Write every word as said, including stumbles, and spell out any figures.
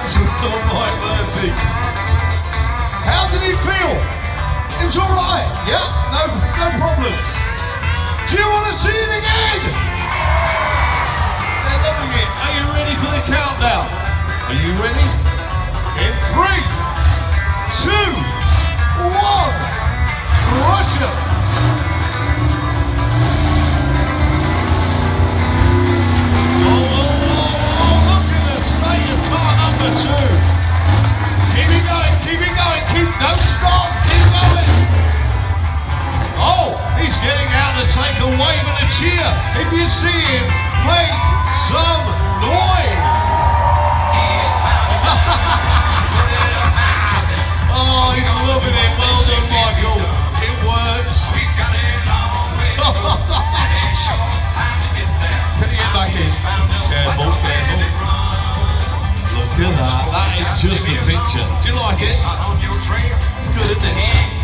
on my thirty. How did it feel? It was alright, yeah? No, no problems. Do you want to see it again? They're loving it. Are you ready for the countdown? Are you ready? In three, two, one, Russia! Two. Keep it going, keep it going, keep, don't stop, keep going. Oh, he's getting out to take a wave and a cheer. If you see him, make some noise. Oh, he's loving it. Well done, Michael. It works. Can you get back in? Careful, careful. Look at that, that is just a picture. Do you like it? It's good, isn't it?